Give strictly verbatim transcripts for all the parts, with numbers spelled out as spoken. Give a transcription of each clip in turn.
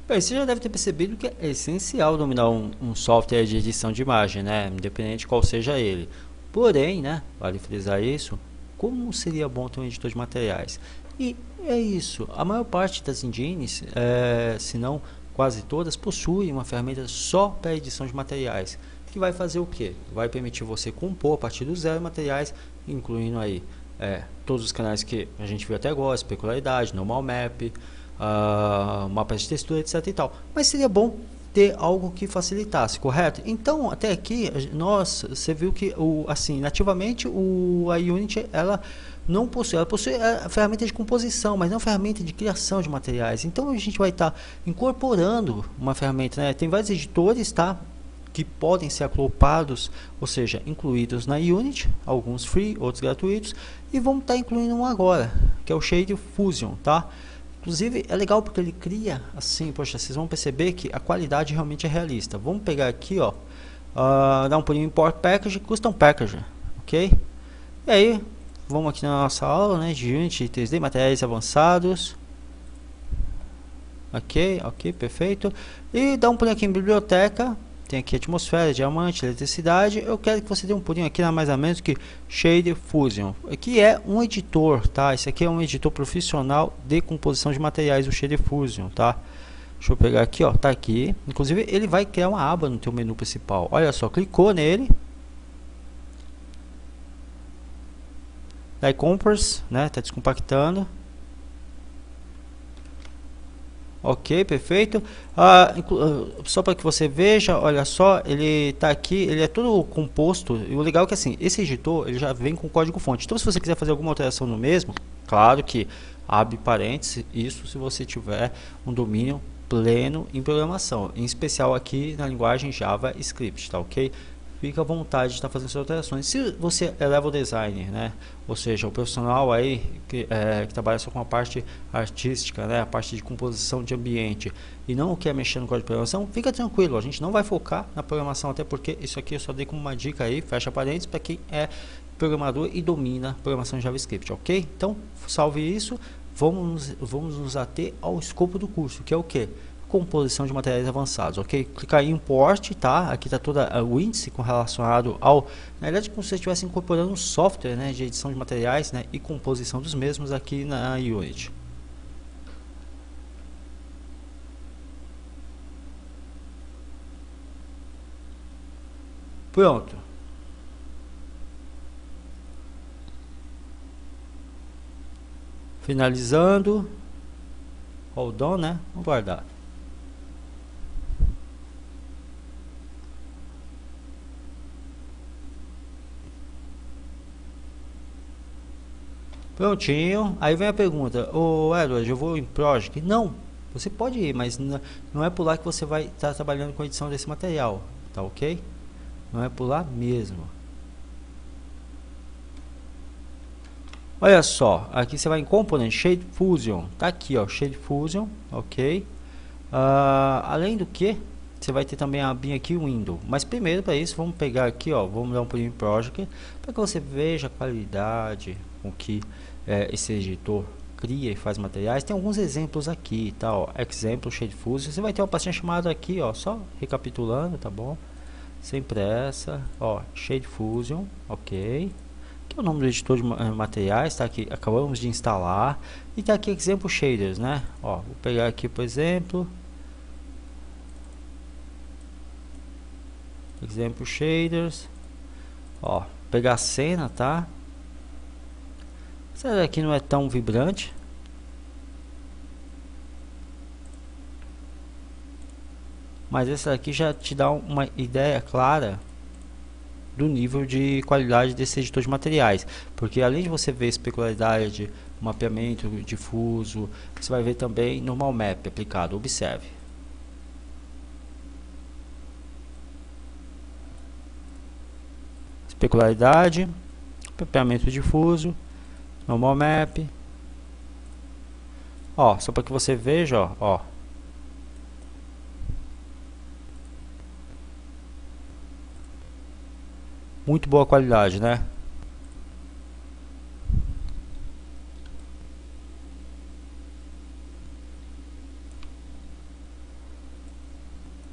Bem, você já deve ter percebido que é essencial dominar um, um software de edição de imagem, né? Independente qual seja ele. Porém, né, vale frisar isso, como seria bom ter um editor de materiais? E é isso, a maior parte das engines, é, se não quase todas, possuem uma ferramenta só para edição de materiais, que vai fazer o que? Vai permitir você compor a partir do zero materiais, incluindo aí é, todos os canais que a gente viu até agora, especularidade, normal map, uh, mapas de textura, etc e tal. Mas seria bom ter algo que facilitasse, correto? Então, até aqui, nós, você viu que, o, assim, nativamente, o, a Unity, ela não possui, ela possui a ferramenta de composição, mas não ferramenta de criação de materiais. Então, a gente vai estar tá incorporando uma ferramenta, né? Tem vários editores, tá? Que podem ser aclopados, ou seja, incluídos na Unity, alguns free, outros gratuitos, e vamos estar tá incluindo um agora, que é o Shade Fusion, tá? Inclusive é legal porque ele cria assim, poxa, vocês vão perceber que a qualidade realmente é realista. Vamos pegar aqui, ó, uh, dar um pulinho em Import Package, Custom Package, ok? E aí, vamos aqui na nossa aula, né, de Unity três D, materiais avançados. Ok, ok, perfeito. E dá um pulinho aqui em biblioteca. Tem aqui atmosfera, diamante, eletricidade. Eu quero que você dê um pulinho aqui na mais ou menos que Shade Fusion. Aqui é um editor, tá? Esse aqui é um editor profissional de composição de materiais, o Shade Fusion, tá? Deixa eu pegar aqui, ó, tá aqui. Inclusive ele vai criar uma aba no teu menu principal. Olha só, clicou nele. Daí Compress, né? Tá descompactando. Ok, perfeito. Ah, só para que você veja, olha só, ele está aqui, ele é todo composto. E o legal é que assim, esse editor ele já vem com código fonte. Então, se você quiser fazer alguma alteração no mesmo, claro que abre parênteses, isso se você tiver um domínio pleno em programação, em especial aqui na linguagem JavaScript, tá ok? Fica à vontade de estar fazendo suas alterações. Se você é level designer, né, ou seja, o profissional aí que, é, que trabalha só com a parte artística, né, a parte de composição de ambiente e não quer mexer no código de programação, fica tranquilo, a gente não vai focar na programação, até porque isso aqui eu só dei como uma dica aí, fecha parênteses, para quem é programador e domina programação em JavaScript, ok? Então, salve isso, vamos, vamos nos ater ao escopo do curso, que é o que? Composição de materiais avançados, ok? Clicar em Import, tá? Aqui está toda o índice com relacionado ao, na verdade, como se você estivesse incorporando um software, né, de edição de materiais, né, e composição dos mesmos aqui na Unity. Pronto. Finalizando. Hold on, né? Vamos guardar. Prontinho. Aí vem a pergunta: ô Edward, eu vou em Project? Não, você pode ir, mas não é por lá que você vai estar trabalhando com a edição desse material, tá ok? Não é por lá mesmo. Olha só, aqui você vai em Component, Shade Fusion, tá aqui ó, Shade Fusion, ok? Uh, além do que, você vai ter também a abinha aqui Window, mas primeiro para isso vamos pegar aqui ó, vamos dar um pulinho em Project, para que você veja a qualidade com que é, esse editor cria e faz materiais. Tem alguns exemplos aqui, tá ó, Example Shade Fusion, você vai ter uma pastinha chamada aqui ó, só recapitulando, tá bom? Sem pressa, ó, Shade Fusion, ok? Que é o nome do editor de materiais, tá aqui, acabamos de instalar, e tá aqui Example Shaders, né? Ó, vou pegar aqui por exemplo, Example Shaders, ó, pegar a cena, tá? Essa daqui não é tão vibrante, mas essa daqui já te dá uma ideia clara do nível de qualidade desse editor de materiais, porque além de você ver especularidade, mapeamento difuso, você vai ver também normal map aplicado. Observe. Especularidade, mapeamento difuso, normal map. Ó, só para que você veja, ó, ó. Muito boa qualidade, né?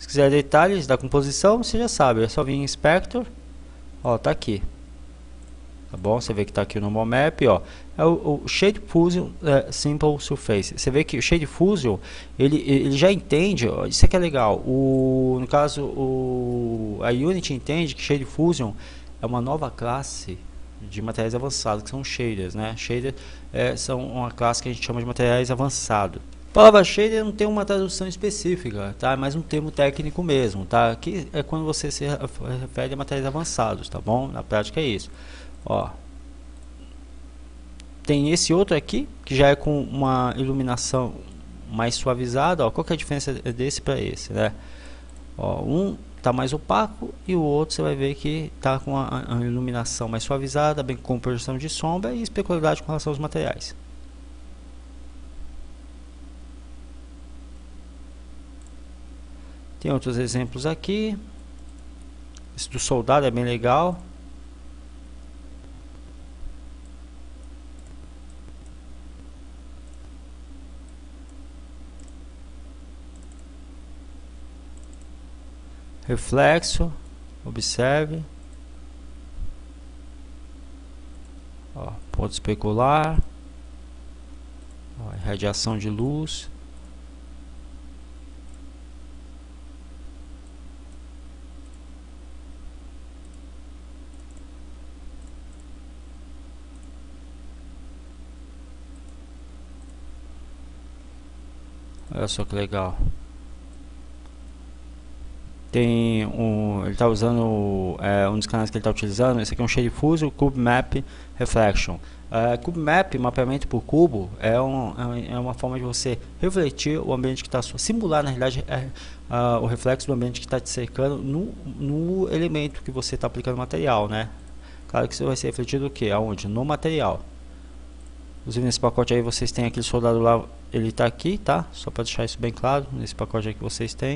Se quiser detalhes da composição, você já sabe, é só vir em Inspector, ó, tá aqui. Tá bom? Você vê que está aqui o Normal Map, ó. É o, o Shade Fusion é, Simple Surface. Você vê que o Shade Fusion, ele, ele já entende, ó, isso aqui é legal. O, no caso, o, a Unity entende que Shade Fusion é uma nova classe de materiais avançados, que são shaders, né? Shader é, são uma classe que a gente chama de materiais avançados. A palavra shader não tem uma tradução específica, tá? É mais um termo técnico mesmo, tá? Aqui é quando você se refere a materiais avançados, tá bom? Na prática é isso. Ó, tem esse outro aqui que já é com uma iluminação mais suavizada. Ó, qual que é a diferença desse para esse, né? Ó, um tá mais opaco e o outro você vai ver que tá com a, a iluminação mais suavizada, bem com projeção de sombra e especularidade com relação aos materiais. Tem outros exemplos aqui. Esse do soldado é bem legal. Reflexo, observe, ó, ponto especular, ó, radiação de luz, olha só que legal. Tem um, ele está usando é, um dos canais que ele está utilizando. Esse aqui é um Shade Fusion Cube Map Reflection. Uh, Cube Map, mapeamento por cubo, é, um, é uma forma de você refletir o ambiente que está, simular na realidade é, uh, o reflexo do ambiente que está te cercando no, no elemento que você está aplicando material, né? Claro que isso vai ser refletido o que? Aonde? No material. Inclusive nesse pacote aí vocês têm aquele soldado lá, ele está aqui, tá? Só para deixar isso bem claro, nesse pacote aí que vocês têm.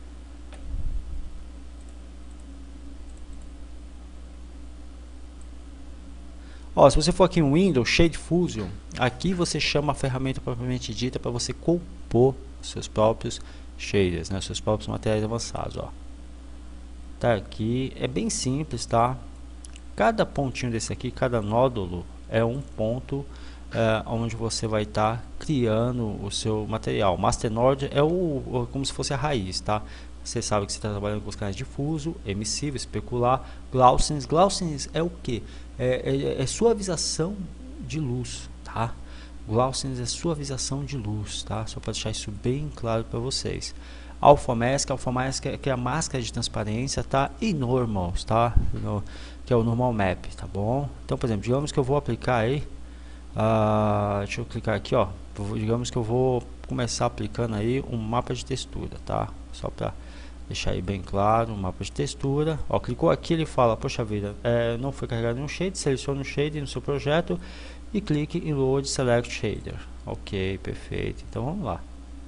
Ó, se você for aqui em Windows, Shade Fusion, aqui você chama a ferramenta propriamente dita para você compor seus próprios shaders, né, seus próprios materiais avançados, ó. Tá aqui, é bem simples, tá? Cada pontinho desse aqui, cada nódulo é um ponto é, onde você vai estar tá criando o seu material. Masternode é o, o como se fosse a raiz, tá? Você sabe que você está trabalhando com os canais difuso, emissivo, especular, Gaussians. Gaussians é o que? É, é, é suavização de luz, tá? Gaussians é suavização de luz, tá? Só para deixar isso bem claro para vocês. Alpha Mask, Alpha Mask é, que é a máscara de transparência, tá? E Normals, tá? No, que é o Normal Map, tá bom? Então, por exemplo, digamos que eu vou aplicar aí, uh, deixa eu clicar aqui, ó. Digamos que eu vou começar aplicando aí um mapa de textura, tá? Só para deixar aí bem claro, um mapa de textura. Ó, clicou aqui, ele fala, poxa vida, é, não foi carregado nenhum shade, selecione o shade no seu projeto e clique em Load Select Shader. Ok, perfeito. Então vamos lá.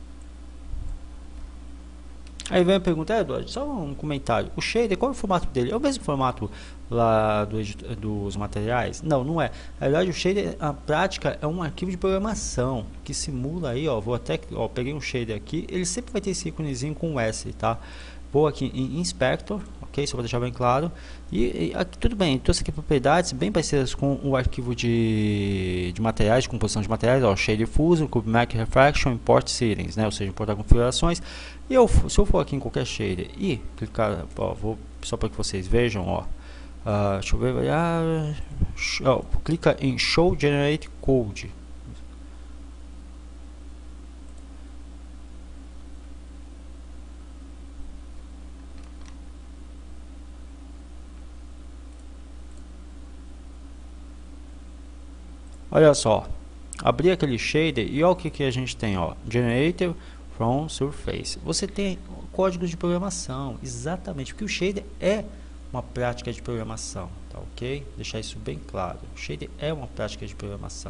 Aí vem a pergunta, é, Eduardo, só um comentário. O shader, qual é o formato dele? É o mesmo formato lá do, dos materiais? Não, não é. Na verdade, o shader, a prática, é um arquivo de programação que simula aí, ó. Vou até, ó, peguei um shader aqui. Ele sempre vai ter esse íconezinho com o S, tá? Vou aqui em Inspector, ok? Só para deixar bem claro. E, e aqui tudo bem, trouxe aqui propriedades bem parecidas com o arquivo de, de materiais, de composição de materiais, ó. Shade Fusion, Cube Map Reflection, Import Settings, né? Ou seja, importar configurações. E eu, se eu for aqui em qualquer shader e clicar, ó, vou só para que vocês vejam, ó, uh, deixa eu ver, ah, ó, clica em Show Generate Code. Olha só, abri aquele shader e olha o que, que a gente tem, ó, Generator from Surface. Você tem códigos de programação, exatamente, porque o shader é uma prática de programação, tá ok? Deixar isso bem claro, o shader é uma prática de programação.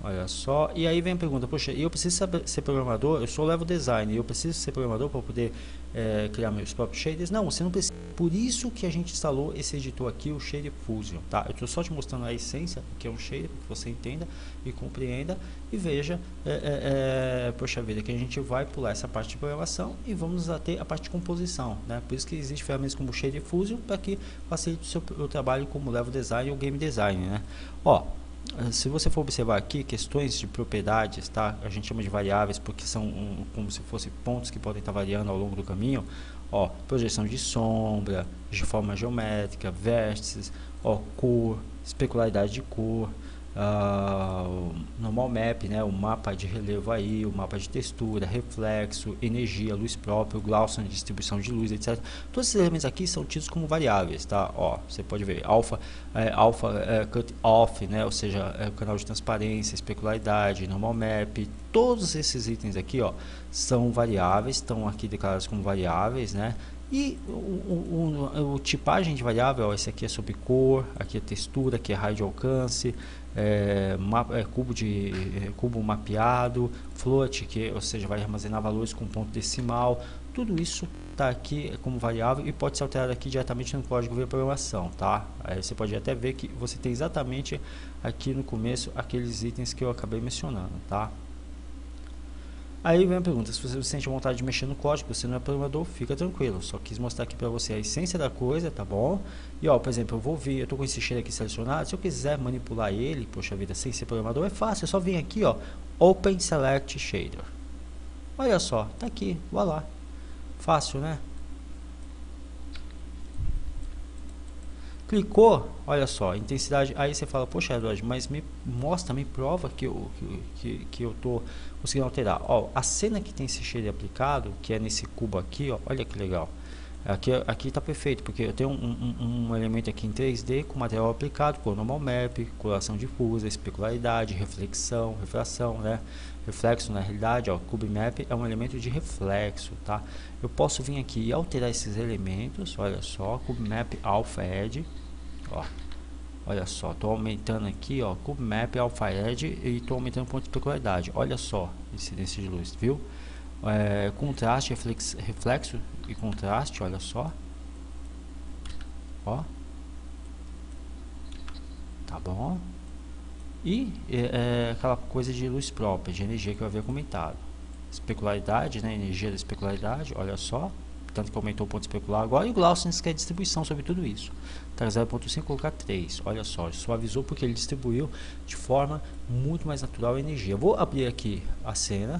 Olha só, e aí vem a pergunta, poxa, eu preciso saber, ser programador, eu só levo design, eu preciso ser programador para poder é, criar meus próprios shaders? Não, você não precisa. Por isso que a gente instalou esse editor aqui, o Shader Fusion, tá? Eu estou só te mostrando a essência, que é um shader, para que você entenda e compreenda e veja, é, é, é, poxa vida, que a gente vai pular essa parte de programação e vamos até a parte de composição, né? Por isso que existe ferramentas como o Shader Fusion, para que facilite o seu o trabalho como level design ou game design, né? Ó, se você for observar aqui questões de propriedades, tá? A gente chama de variáveis porque são um, como se fossem pontos que podem estar variando ao longo do caminho. Ó, projeção de sombra, de forma geométrica, vértices, ó, cor, especularidade de cor, uh, normal map, né? O mapa de relevo aí, o mapa de textura, reflexo, energia, luz própria, Gaussian, distribuição de luz, etcétera. Todos esses elementos aqui são tidos como variáveis, tá? Ó, você pode ver alpha, é, alpha é, cut off, né? Ou seja, é o canal de transparência, especularidade, normal map. Todos esses itens aqui, ó, são variáveis, estão aqui declarados como variáveis, né? E o, o, o, o tipagem de variável, ó, esse aqui é sobre cor, aqui é textura, aqui é raio de alcance, é, mapa, é, cubo, de, é, cubo mapeado, float, que, ou seja, vai armazenar valores com ponto decimal. Tudo isso está aqui como variável e pode ser alterado aqui diretamente no código de programação, tá? Aí você pode até ver que você tem exatamente aqui no começo aqueles itens que eu acabei mencionando, tá? Aí vem a pergunta, se você sente vontade de mexer no código, você não é programador, fica tranquilo. Só quis mostrar aqui para você a essência da coisa, tá bom? E ó, por exemplo, eu vou vir, eu tô com esse shader aqui selecionado, se eu quiser manipular ele, poxa vida, sem ser programador, é fácil, é só vir aqui, ó, Open Select Shader. Olha só, tá aqui, vai lá. Fácil, né? Clicou, olha só, intensidade, aí você fala, poxa Edward, mas me mostra, me prova que eu, que, que eu tô conseguindo alterar. Ó, a cena que tem esse shader aplicado, que é nesse cubo aqui, ó, olha que legal. Aqui, aqui tá perfeito, porque eu tenho um, um, um elemento aqui em três D com material aplicado, com normal map, coloração difusa, especularidade, reflexão, refração, né? Reflexo na realidade, ó, cube map é um elemento de reflexo, tá? Eu posso vir aqui e alterar esses elementos, olha só, cube map alpha edge, ó, olha só, tô aumentando aqui, ó, cube map alpha edge e tô aumentando o ponto de especularidade, olha só, incidência de luz, viu? É, contraste, reflexo, reflexo e contraste, olha só, ó, tá bom? E é, aquela coisa de luz própria, de energia que eu havia comentado, especularidade, né, energia da especularidade, olha só, tanto que aumentou o ponto especular agora, e o Gaussian, que é a distribuição sobre tudo isso, tá zero ponto cinco, colocar três, olha só, suavizou porque ele distribuiu de forma muito mais natural a energia. Eu vou abrir aqui a cena.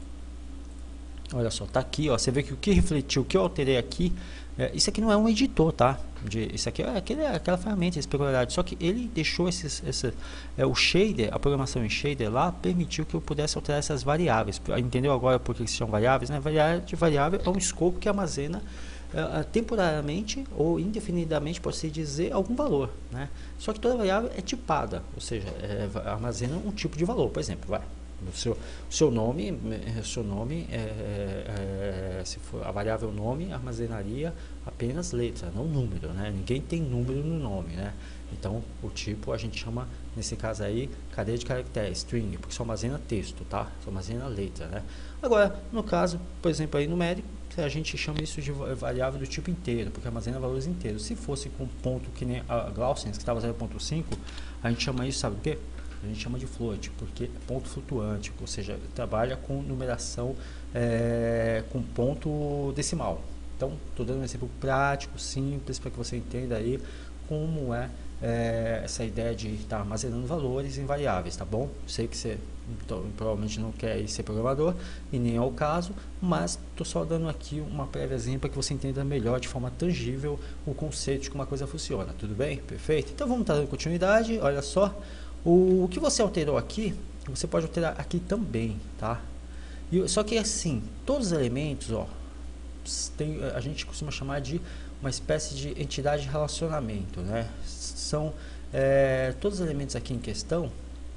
Olha só, tá aqui, ó. Você vê que o que refletiu, o que eu alterei aqui, é, isso aqui não é um editor, tá? De, isso aqui é, aquele, é aquela ferramenta de especularidade. Só que ele deixou esses, esse, é, o shader, a programação em shader lá, permitiu que eu pudesse alterar essas variáveis. Entendeu agora por que são variáveis? Né? Variável, variável é um escopo que armazena é, temporariamente ou indefinidamente, pode-se dizer, algum valor, né? Só que toda variável é tipada, ou seja, é, armazena um tipo de valor. Por exemplo, vai. O seu, seu nome, seu nome é, é, se for a variável nome, armazenaria apenas letra, não número, né? Ninguém tem número no nome, né? Então, o tipo a gente chama, nesse caso aí, cadeia de caracteres, string, porque só armazena texto, tá? Só armazena letra, né? Agora, no caso, por exemplo, aí numérico, a gente chama isso de variável do tipo inteiro, porque armazena valores inteiros. Se fosse com ponto que nem a Gaussian, que estava zero ponto cinco, a gente chama isso, sabe o quê? A gente chama de float, porque é ponto flutuante, ou seja, trabalha com numeração é, com ponto decimal. Então, estou dando um exemplo prático, simples, para que você entenda aí como é, é essa ideia de estar tá armazenando valores em variáveis, tá bom? Sei que você então, provavelmente não quer ser programador, e nem é o caso, mas estou só dando aqui uma préviazinha para que você entenda melhor, de forma tangível, o conceito de como a coisa funciona, tudo bem? Perfeito? Então, vamos dar continuidade, olha só. O que você alterou aqui, você pode alterar aqui também, tá? E, só que assim, todos os elementos, ó, tem, a gente costuma chamar de uma espécie de entidade de relacionamento, né? São é, todos os elementos aqui em questão,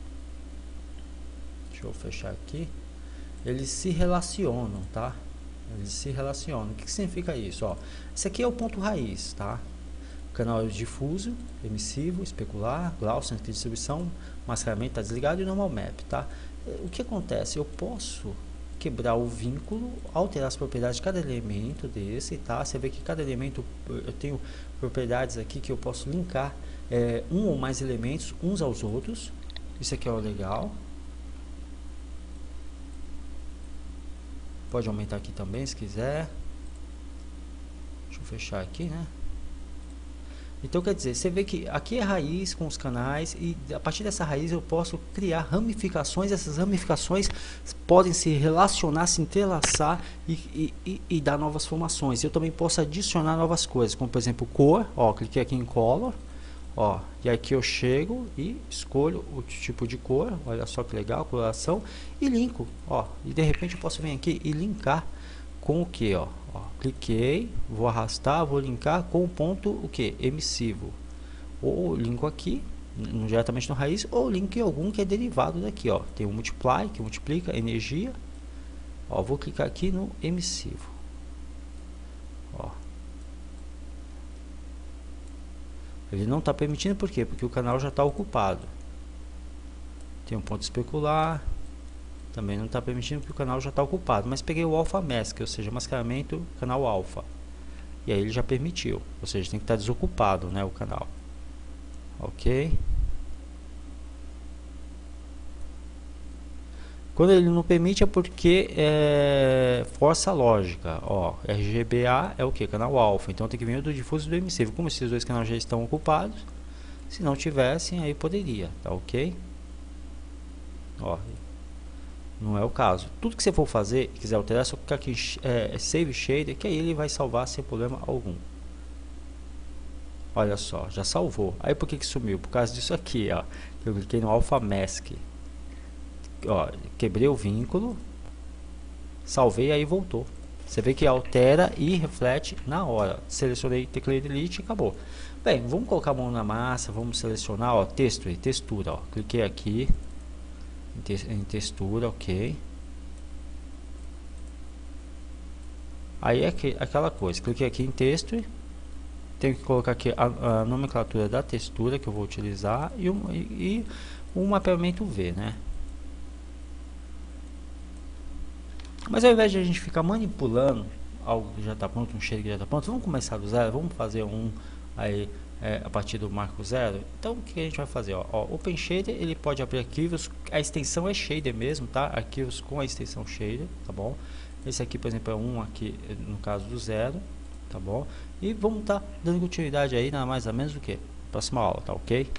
deixa eu fechar aqui, eles se relacionam, tá? Eles se relacionam. O que, que significa isso? Ó, esse aqui é o ponto raiz, tá? Canal difuso, emissivo, especular, Gaussian, que é distribuição, mascaramento está desligado e normal map, tá? O que acontece? Eu posso quebrar o vínculo, alterar as propriedades de cada elemento desse, tá? Você vê que cada elemento, eu tenho propriedades aqui que eu posso linkar é, um ou mais elementos uns aos outros. Isso aqui é o legal. Pode aumentar aqui também se quiser. Deixa eu fechar aqui, né? Então quer dizer, você vê que aqui é a raiz com os canais e a partir dessa raiz eu posso criar ramificações. Essas ramificações podem se relacionar, se entrelaçar e, e, e, e dar novas formações. Eu também posso adicionar novas coisas, como por exemplo cor. Ó, cliquei aqui em color, ó, e aqui eu chego e escolho o tipo de cor. Olha só que legal, coloração, e linko, ó, e de repente eu posso vir aqui e linkar com o que, ó, ó, cliquei, vou arrastar, vou linkar com o ponto o que, emissivo, ou linko aqui diretamente no raiz, ou link algum que é derivado daqui, ó, tem o multiply que multiplica energia, ó, vou clicar aqui no emissivo, ó, ele não está permitindo, por quê? Porque o canal já está ocupado. Tem um ponto especular, também não está permitindo porque o canal já está ocupado, mas peguei o alpha mask, ou seja, mascaramento canal alfa, e aí ele já permitiu, ou seja, tem que estar desocupado, né, o canal, ok? Quando ele não permite é porque é, força a lógica, ó, R G B A é o que? Canal alfa, então tem que vir do difuso e do emissivo, como esses dois canais já estão ocupados, se não tivessem aí poderia, tá ok? Ó, não é o caso. Tudo que você for fazer e quiser alterar, é só clicar aqui é, Save Shader, que aí ele vai salvar sem problema algum. Olha só, já salvou. Aí por que que sumiu? Por causa disso aqui, ó. Eu cliquei no Alpha Mask. Ó, quebrei o vínculo, salvei, aí voltou. Você vê que altera e reflete na hora. Selecionei, teclei Delete e acabou. Bem, vamos colocar a mão na massa, vamos selecionar, ó, texto e textura, ó. Cliquei aqui em textura, ok. Aí é que, aquela coisa, cliquei aqui em texto e tenho que colocar aqui a, a nomenclatura da textura que eu vou utilizar e um, e, e um mapeamento V, né? Mas ao invés de a gente ficar manipulando algo que já está pronto, um shader que já está pronto, vamos começar do zero, vamos fazer um aí É, a partir do marco zero. Então o que a gente vai fazer? Ó, ó, Open Shader, ele pode abrir arquivos, a extensão é shader mesmo, tá? Arquivos com a extensão shader, tá bom? Esse aqui, por exemplo, é um aqui no caso do zero, tá bom? E vamos estar tá dando continuidade aí, nada mais ou menos do que próxima aula, tá ok?